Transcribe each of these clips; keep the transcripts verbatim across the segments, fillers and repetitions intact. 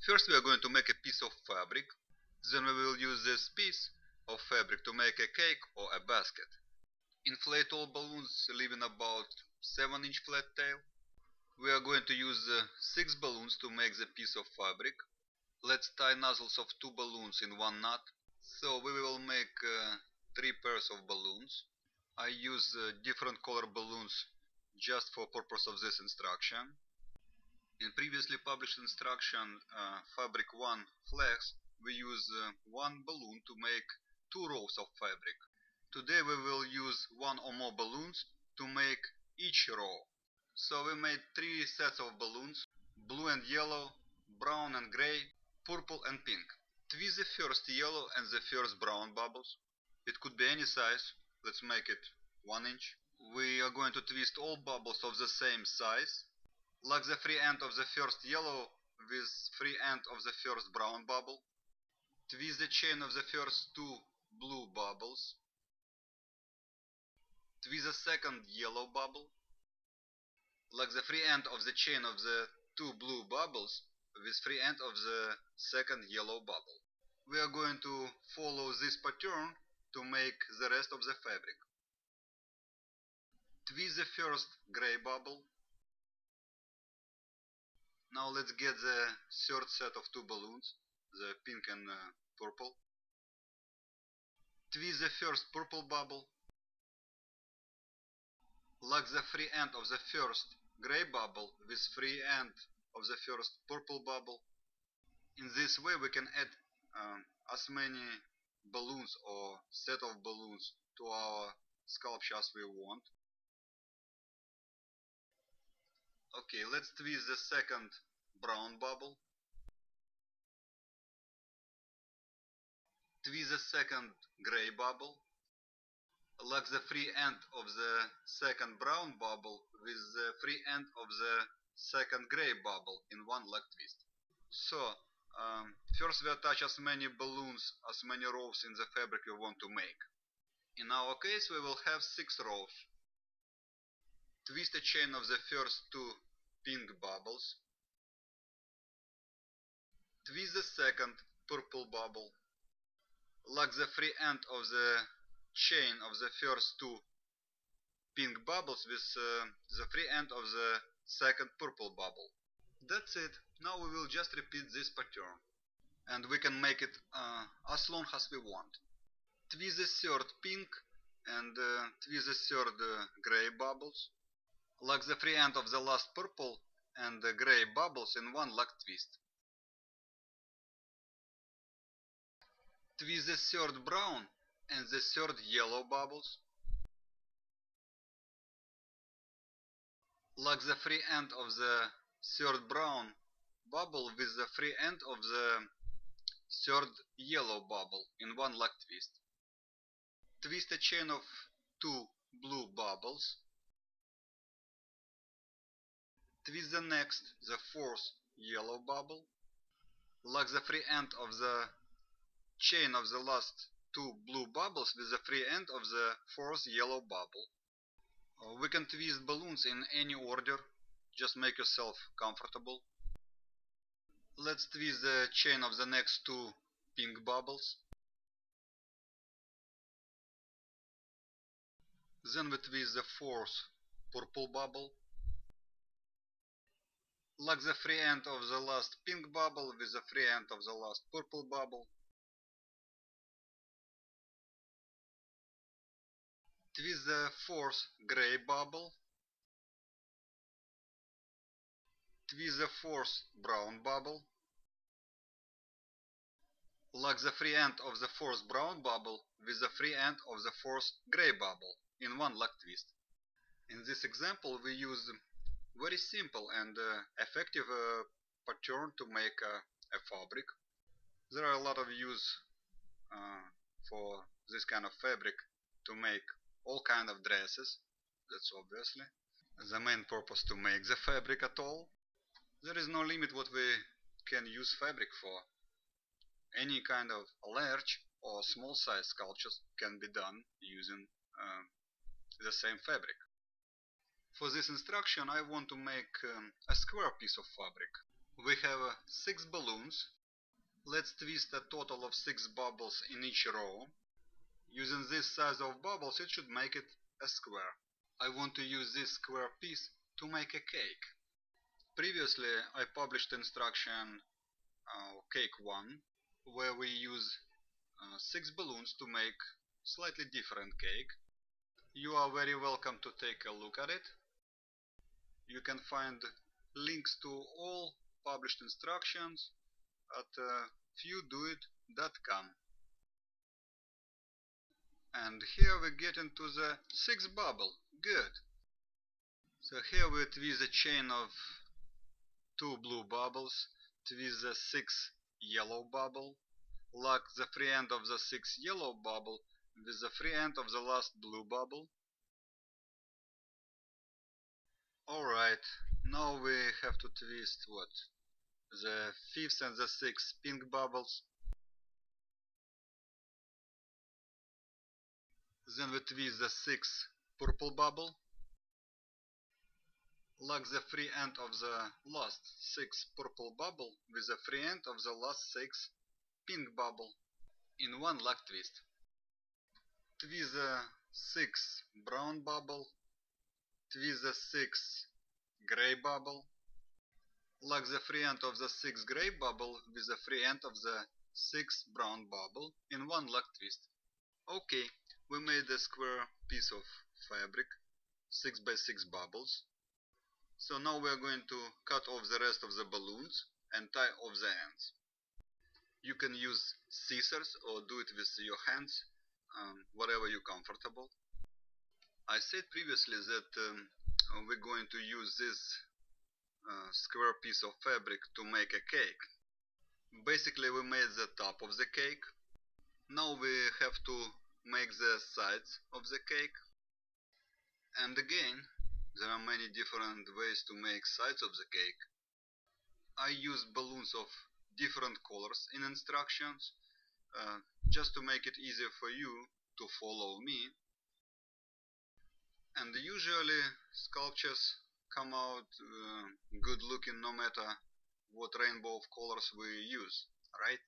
First we are going to make a piece of fabric, then we will use this piece of fabric to make a cake or a basket. Inflate all balloons leaving about seven inch flat tail. We are going to use uh, six balloons to make the piece of fabric. Let's tie nozzles of two balloons in one knot. So we will make uh, three pairs of balloons. I use uh, different color balloons just for purpose of this instruction. In previously published instruction uh, Fabric one Flex, we use uh, one balloon to make two rows of fabric. Today we will use one or more balloons to make each row. So we made three sets of balloons: blue and yellow, brown and gray, purple and pink. Twist the first yellow and the first brown bubbles. It could be any size. Let's make it one inch. We are going to twist all bubbles of the same size. Lock the free end of the first yellow with free end of the first brown bubble. Twist the chain of the first two blue bubbles. Twist the second yellow bubble. Lock the free end of the chain of the two blue bubbles with free end of the second yellow bubble. We are going to follow this pattern to make the rest of the fabric. Twist the first gray bubble. Now let's get the third set of two balloons, the pink and uh, purple. Twist the first purple bubble. Lock the free end of the first gray bubble with free end of the first purple bubble. In this way we can add um, as many balloons or set of balloons to our sculpture as we want. Okay, let's twist the second brown bubble. Twist the second gray bubble. Lock the free end of the second brown bubble with the free end of the second gray bubble in one lock twist. So, um, first we attach as many balloons, as many rows in the fabric we want to make. In our case we will have six rows. Twist the chain of the first two pink bubbles. Twist the second purple bubble. Lock the free end of the chain of the first two pink bubbles with uh, the free end of the second purple bubble. That's it. Now we will just repeat this pattern, and we can make it uh, as long as we want. Twist the third pink and uh, twist the third uh, gray bubbles. Lock the free end of the last purple and the gray bubbles in one lock twist. Twist the third brown and the third yellow bubbles. Lock the free end of the third brown bubble with the free end of the third yellow bubble in one lock twist. Twist a chain of two blue bubbles. Twist the next, the fourth yellow bubble. Lock the free end of the chain of the last two blue bubbles with the free end of the fourth yellow bubble. Uh, we can twist balloons in any order, just make yourself comfortable. Let's twist the chain of the next two pink bubbles. Then we twist the fourth purple bubble. Lock the free end of the last pink bubble with the free end of the last purple bubble. Twist the fourth gray bubble. Twist the fourth brown bubble. Lock the free end of the fourth brown bubble with the free end of the fourth gray bubble in one lock twist. In this example we use very simple and uh, effective uh, pattern to make uh, a fabric. There are a lot of use uh, for this kind of fabric to make all kind of dresses, that's obviously the main purpose, to make the fabric at all. There is no limit what we can use fabric for. Any kind of large or small size sculptures can be done using uh, the same fabric. For this instruction I want to make um, a square piece of fabric. We have uh, six balloons. Let's twist a total of six bubbles in each row. Using this size of bubbles, it should make it a square. I want to use this square piece to make a cake. Previously, I published instruction uh, cake one, where we use uh, six balloons to make slightly different cake. You are very welcome to take a look at it. You can find links to all published instructions at uh, few do it dot com. And here we get into the sixth bubble. Good. So here we twist a chain of two blue bubbles, twist the sixth yellow bubble, lock the free end of the sixth yellow bubble with the free end of the last blue bubble. Alright, now we have to twist what? The fifth and the sixth pink bubbles. Then we twist the sixth purple bubble. Lock the free end of the last sixth purple bubble with the free end of the last sixth pink bubble in one lock twist. Twist the sixth brown bubble. Twist the sixth gray bubble. Lock the free end of the sixth gray bubble with the free end of the sixth brown bubble in one lock twist. Okay, we made a square piece of fabric, six by six bubbles. So now we are going to cut off the rest of the balloons and tie off the ends. You can use scissors or do it with your hands, um, whatever you're comfortable. I said previously that um, we're going to use this uh, square piece of fabric to make a cake. Basically we made the top of the cake. Now we have to make the sides of the cake. And again, there are many different ways to make sides of the cake. I use balloons of different colors in instructions, uh, just to make it easier for you to follow me. And usually sculptures come out uh, good looking no matter what rainbow of colors we use, right?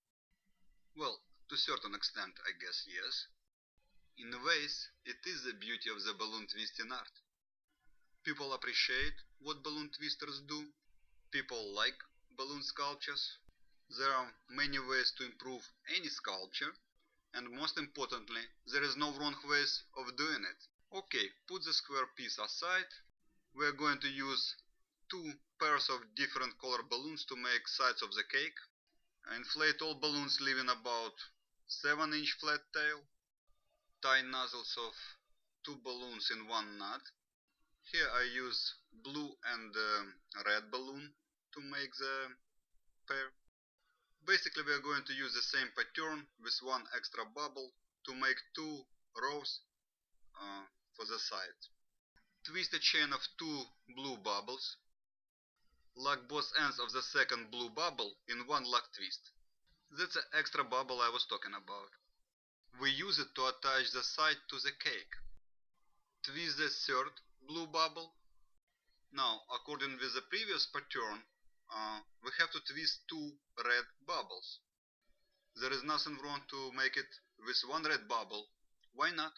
Well, to a certain extent, I guess yes. In ways, it is the beauty of the balloon twisting art. People appreciate what balloon twisters do. People like balloon sculptures. There are many ways to improve any sculpture, and most importantly, there is no wrong ways of doing it. Okay, put the square piece aside. We are going to use two pairs of different color balloons to make sides of the cake. Inflate all balloons leaving about seven inch flat tail. Tie nozzles of two balloons in one knot. Here I use blue and um, red balloon to make the pair. Basically we are going to use the same pattern with one extra bubble to make two rows uh, for the side. Twist a chain of two blue bubbles. Lock both ends of the second blue bubble in one lock twist. That's the extra bubble I was talking about. We use it to attach the side to the cake. Twist the third blue bubble. Now, according with the previous pattern, uh, we have to twist two red bubbles. There is nothing wrong to make it with one red bubble. Why not?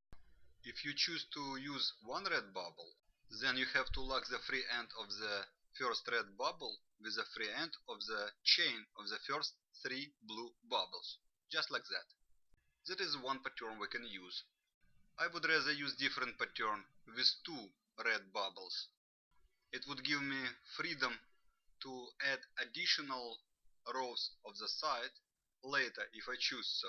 If you choose to use one red bubble, then you have to lock the free end of the first red bubble with the free end of the chain of the first three blue bubbles. Just like that. That is one pattern we can use. I would rather use different pattern with two red bubbles. It would give me freedom to add additional rows of the side later if I choose so.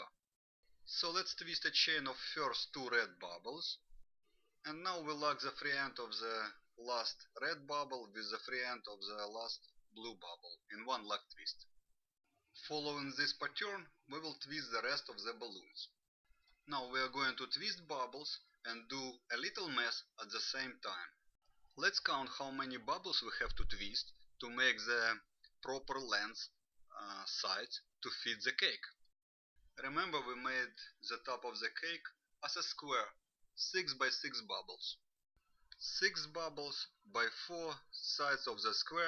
So let's twist a chain of first two red bubbles, and now we lock the free end of the last red bubble with the free end of the last blue bubble in one lock twist. Following this pattern, we will twist the rest of the balloons. Now we are going to twist bubbles and do a little mess at the same time. Let's count how many bubbles we have to twist to make the proper length uh, sides to fit the cake. Remember, we made the top of the cake as a square, six by six bubbles. six bubbles by four sides of the square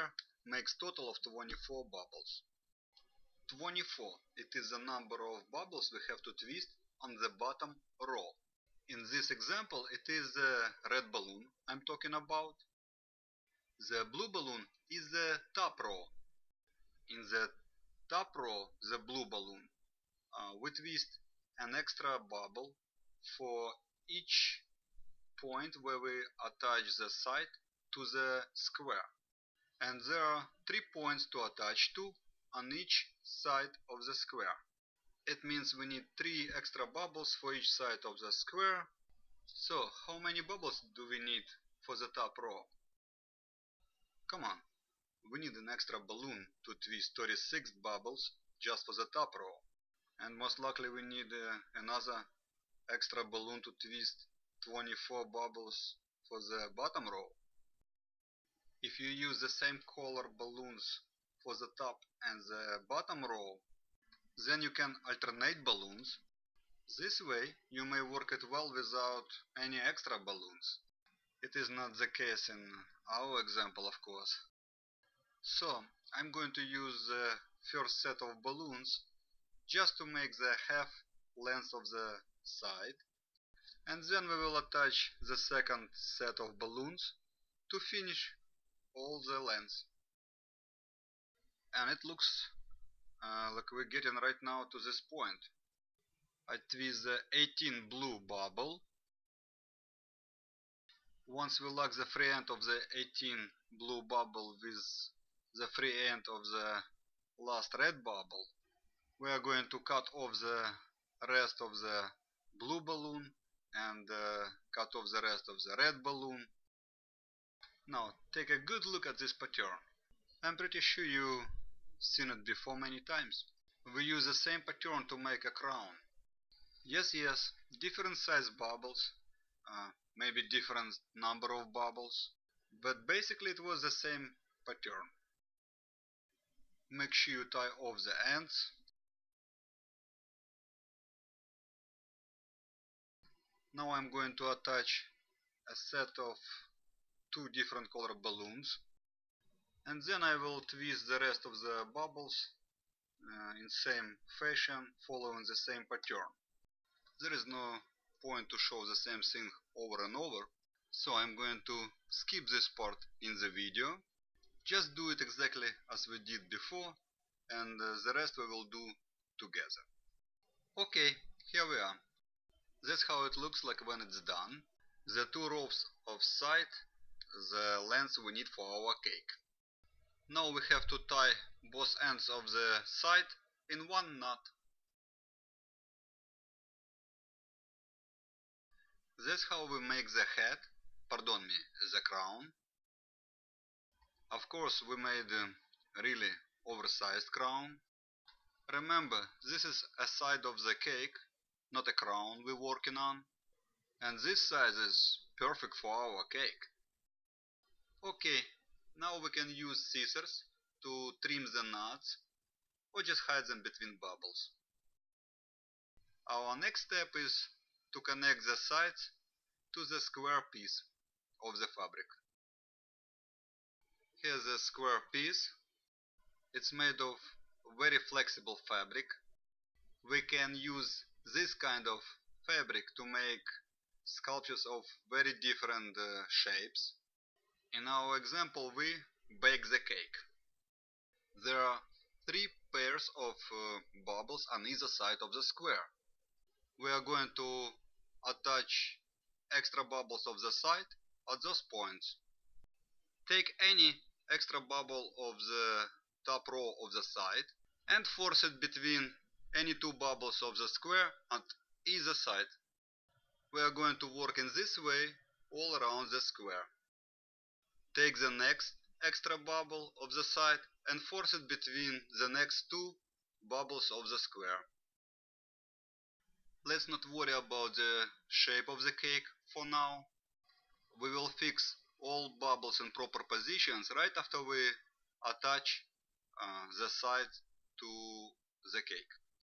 makes total of twenty-four bubbles. twenty-four, it is the number of bubbles we have to twist on the bottom row. In this example, it is the red balloon I'm talking about. The blue balloon is the top row. In the top row, the blue balloon, uh, we twist an extra bubble for each point where we attach the side to the square. And there are three points to attach to on each side of the square. It means we need three extra bubbles for each side of the square. So, how many bubbles do we need for the top row? Come on, we need an extra balloon to twist thirty-six bubbles just for the top row. And most likely we need uh, another extra balloon to twist twenty-four bubbles for the bottom row. If you use the same color balloons for the top and the bottom row, then you can alternate balloons. This way you may work it well without any extra balloons. It is not the case in our example, of course. So I'm going to use the first set of balloons just to make the half length of the side, and then we will attach the second set of balloons to finish all the length. And it looks uh, like we're getting right now to this point. I twist the eighteen blue bubble. Once we lock the free end of the eighteen blue bubble with the free end of the last red bubble, we are going to cut off the rest of the blue balloon and uh, cut off the rest of the red balloon. Now take a good look at this pattern. I'm pretty sure you've seen it before many times. We use the same pattern to make a crown. Yes, yes, different size bubbles, uh, maybe different number of bubbles, but basically it was the same pattern. Make sure you tie off the ends. Now I'm going to attach a set of two different color balloons, and then I will twist the rest of the bubbles uh, in same fashion, following the same pattern. There is no point to show the same thing over and over, so I'm going to skip this part in the video. Just do it exactly as we did before, and uh, the rest we will do together. Okay, here we are. That's how it looks like when it's done. The two rows of side, the length we need for our cake. Now we have to tie both ends of the side in one knot. That's how we make the head, pardon me, the crown. Of course we made a really oversized crown. Remember, this is a side of the cake, not a crown we're working on. And this size is perfect for our cake. Okay, now we can use scissors to trim the knots or just hide them between bubbles. Our next step is to connect the sides to the square piece of the fabric. Here's a square piece. It's made of very flexible fabric. We can use this kind of fabric to make sculptures of very different uh, shapes. In our example, we bake the cake. There are three pairs of uh, bubbles on either side of the square. We are going to attach extra bubbles of the side at those points. Take any extra bubble of the top row of the side and force it between any two bubbles of the square at either side. We are going to work in this way all around the square. Take the next extra bubble of the side and force it between the next two bubbles of the square. Let's not worry about the shape of the cake for now. We will fix all bubbles in proper positions right after we attach uh, the sides to the cake.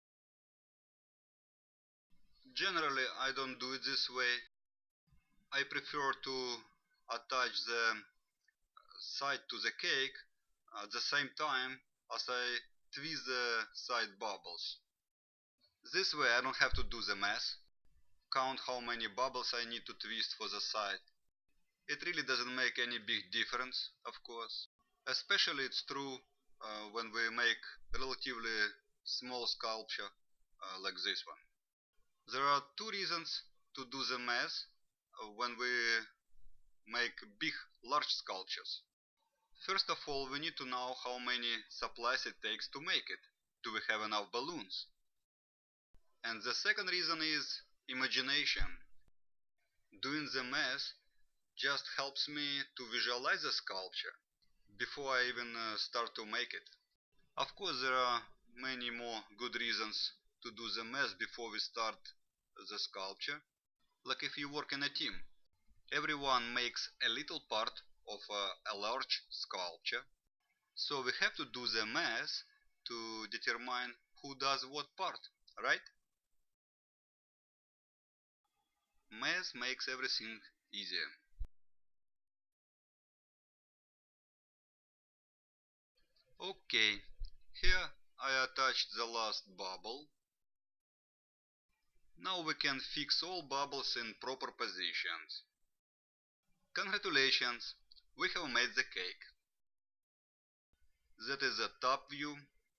Generally, I don't do it this way. I prefer to attach the side to the cake at the same time as I twist the side bubbles. This way I don't have to do the math, count how many bubbles I need to twist for the side. It really doesn't make any big difference, of course. Especially it's true uh, when we make relatively small sculpture uh, like this one. There are two reasons to do the math uh, when we make big, large sculptures. First of all, we need to know how many supplies it takes to make it. Do we have enough balloons? And the second reason is imagination. Doing the math just helps me to visualize the sculpture before I even uh, start to make it. Of course, there are many more good reasons to do the math before we start the sculpture. Like if you work in a team, everyone makes a little part of a, a large sculpture, so we have to do the math to determine who does what part, right? Math makes everything easier. Okay, here I attached the last bubble. Now we can fix all bubbles in proper positions. Congratulations, we have made the cake. That is the top view.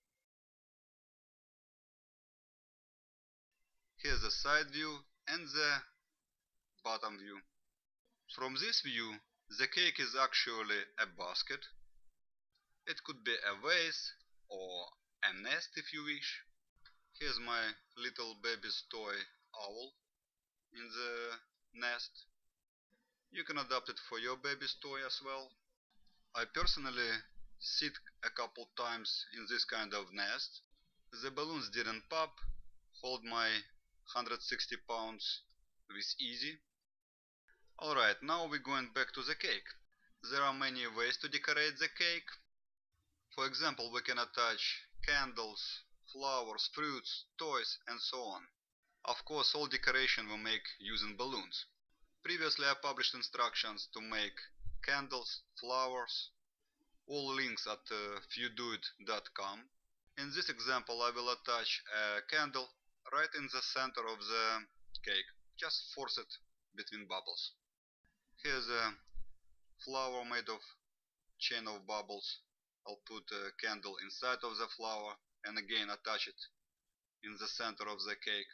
Here's the side view and the bottom view. From this view, the cake is actually a basket. It could be a vase or a nest if you wish. Here's my little baby's toy owl in the nest. You can adapt it for your baby's toy as well. I personally sit a couple times in this kind of nest. The balloons didn't pop, hold my one hundred sixty pounds with easy. Alright, now we're going back to the cake. There are many ways to decorate the cake. For example, we can attach candles, flowers, fruits, toys, and so on. Of course, all decoration we make using balloons. Previously I published instructions to make candles, flowers, all links at uh, fewdoit dot com. In this example I will attach a candle right in the center of the cake, just force it between bubbles. Here's a flower made of chain of bubbles. I'll put a candle inside of the flower and again attach it in the center of the cake.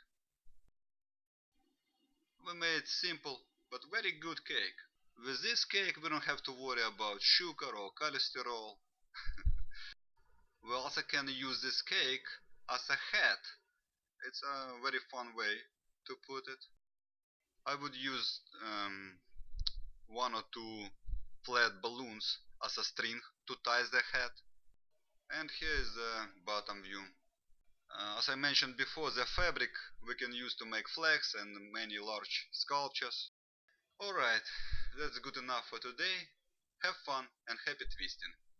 We made simple but very good cake. With this cake we don't have to worry about sugar or cholesterol. We also can use this cake as a hat. It's a very fun way to put it. I would use um, one or two flat balloons as a string to tie the hat. And here is the bottom view. Uh, as I mentioned before, the fabric we can use to make flags and many large sculptures. Alright, that's good enough for today. Have fun and happy twisting!